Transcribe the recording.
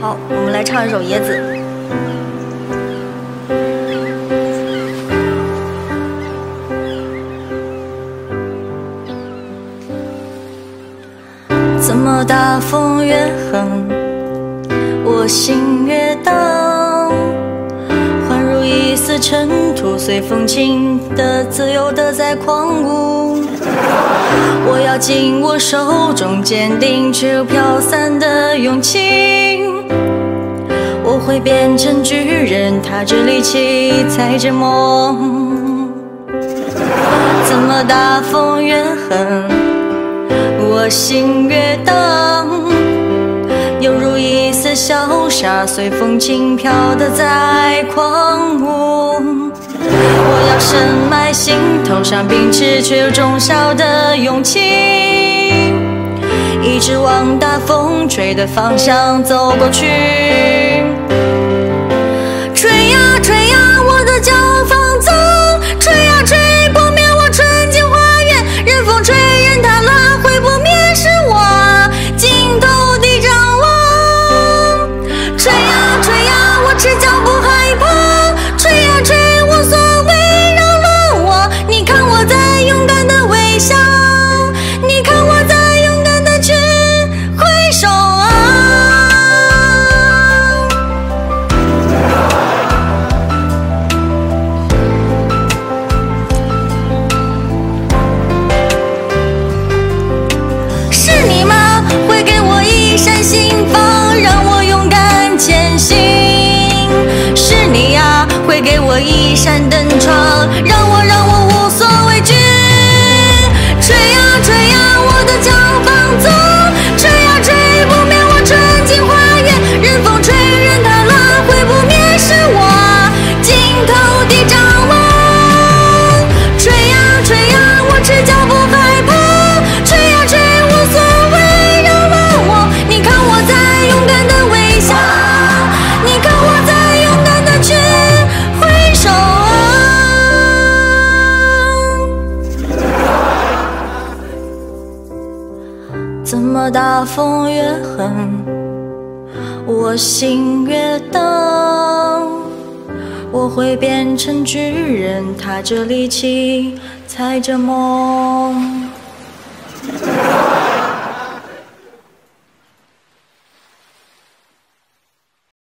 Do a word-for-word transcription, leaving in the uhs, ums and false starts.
好，我们来唱一首《野子》。怎么大风越狠，我心越荡，幻如一丝尘土，随风轻的自由的在狂舞。我要紧握手中坚定却又飘散的勇气，我会变成巨人，踏着力气，踩着梦。怎么大风越狠，我心越荡，犹如一丝潇洒，随风轻飘的在狂舞。我要深埋心头上秉持却又忠孝的勇气，一直往大风吹的方向走过去。吹呀吹呀，我的脚放纵，吹呀吹，不灭我纯净花园。任风吹，任它乱，会不灭是我尽头的张望。吹呀吹呀，我赤脚不害怕，吹呀吹，无所谓扰乱我。你看我在勇敢的微笑，你看我在勇敢的去挥手啊。是你吗？会给我一扇心房，让我勇敢前行。是你呀，会给我一扇灯窗，让我让我无所畏惧。吹呀吹呀，我的脚放纵，吹呀吹，不灭我纯净花园。任风吹，任它乱，会不灭是我尽头的张望。吹呀吹呀，我赤脚不害怕，吹呀吹，无所谓扰乱我。你看我在勇敢的微笑，你看我在勇敢的去挥手啊。怎么大风越狠，我心越荡，我会变成巨人，踏着力气，踩着梦。